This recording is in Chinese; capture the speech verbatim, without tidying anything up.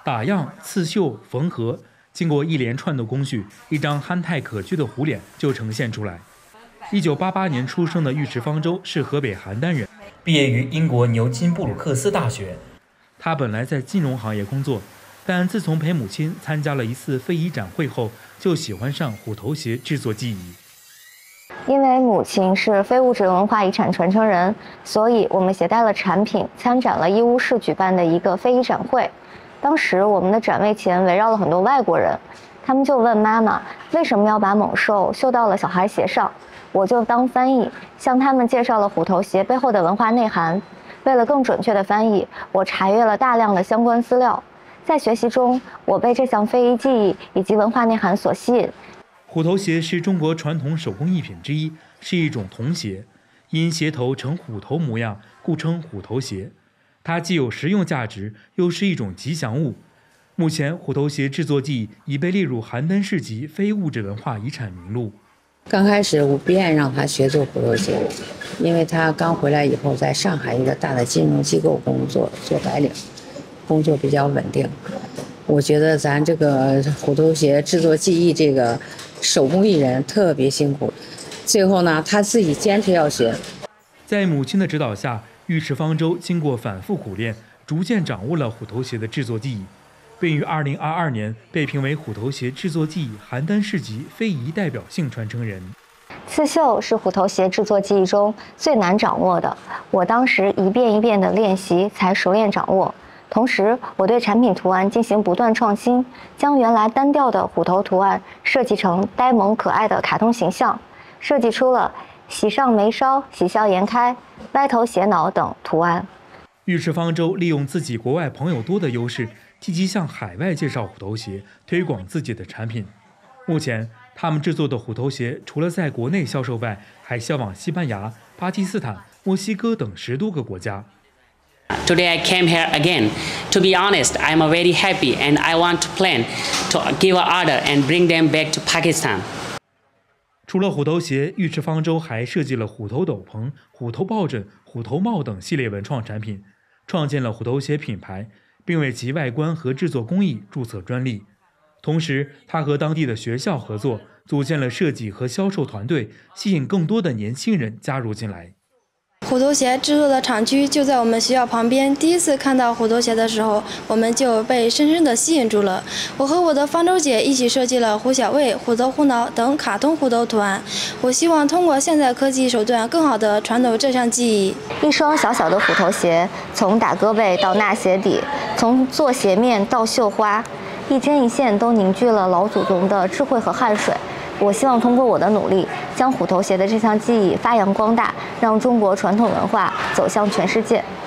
打样、刺绣、缝合，经过一连串的工序，一张憨态可掬的虎脸就呈现出来。一九八八年出生的尉迟方舟是河北邯郸人，毕业于英国牛津布鲁克斯大学。他本来在金融行业工作，但自从陪母亲参加了一次非遗展会后，就喜欢上虎头鞋制作技艺。 因为母亲是非物质文化遗产传承人，所以我们携带了产品参展了义乌市举办的一个非遗展会。当时我们的展位前围绕了很多外国人，他们就问妈妈为什么要把猛兽绣到了小孩鞋上，我就当翻译，向他们介绍了虎头鞋背后的文化内涵。为了更准确的翻译，我查阅了大量的相关资料。在学习中，我被这项非遗技艺以及文化内涵所吸引。 虎头鞋是中国传统手工艺品之一，是一种铜鞋，因鞋头呈虎头模样，故称虎头鞋。它既有实用价值，又是一种吉祥物。目前，虎头鞋制作技艺已被列入邯郸市级非物质文化遗产名录。 刚开始我不愿意让他学做虎头鞋，因为他刚回来以后，在上海一个大的金融机构工作，做白领，工作比较稳定。我觉得咱这个虎头鞋制作技艺，这个手工艺人特别辛苦。最后呢，他自己坚持要学。 在母亲的指导下，尉迟方舟经过反复苦练，逐渐掌握了虎头鞋的制作技艺，并于二零二二年被评为虎头鞋制作技艺邯郸市级非遗代表性传承人。 刺绣是虎头鞋制作技艺中最难掌握的，我当时一遍一遍的练习才熟练掌握。同时，我对产品图案进行不断创新，将原来单调的虎头图案设计成呆萌可爱的卡通形象，设计出了喜上眉梢、喜笑颜开、歪头斜脑等图案。 尉迟方舟利用自己国外朋友多的优势，积极向海外介绍虎头鞋，推广自己的产品。目前，他们制作的虎头鞋除了在国内销售外，还销往西班牙、巴基斯坦、墨西哥等十多个国家。 Today I came here again. To be honest, I'm very happy and I want to plan to give an order and bring them back to Pakistan. 除了虎头鞋，尉迟方舟还设计了虎头斗篷、虎头抱枕、虎头帽等系列文创产品，创建了虎头鞋品牌，并为其外观和制作工艺注册专利。同时，他和当地的学校合作，组建了设计和销售团队，吸引更多的年轻人加入进来。 虎头鞋制作的厂区就在我们学校旁边。第一次看到虎头鞋的时候，我们就被深深地吸引住了。我和我的方舟姐一起设计了虎小卫、虎头虎脑等卡通虎头图案。我希望通过现代科技手段，更好地传统这项技艺。 一双小小的虎头鞋，从打胳膊到纳鞋底，从做鞋面到绣花，一针一线都凝聚了老祖宗的智慧和汗水。我希望通过我的努力，将虎头鞋的这项技艺发扬光大，让中国传统文化走向全世界。